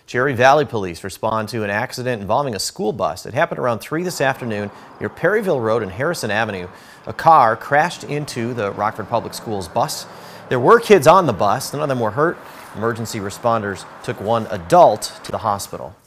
Cherry Valley Police respond to an accident involving a school bus. It happened around 3 this afternoon near Perryville Road and Harrison Avenue. A car crashed into the Rockford Public Schools bus. There were kids on the bus. None of them were hurt. Emergency responders took one adult to the hospital.